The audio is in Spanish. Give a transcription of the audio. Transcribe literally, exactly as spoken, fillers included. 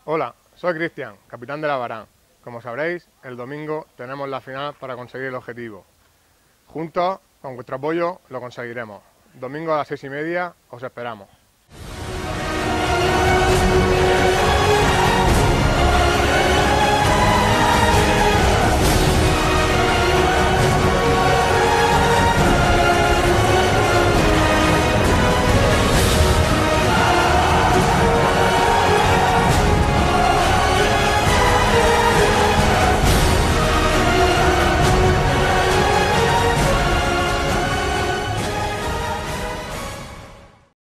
Hola, soy Cristian, capitán de la Varán. Como sabréis, el domingo tenemos la final para conseguir el objetivo. Juntos, con vuestro apoyo, lo conseguiremos. Domingo a las seis y media, os esperamos.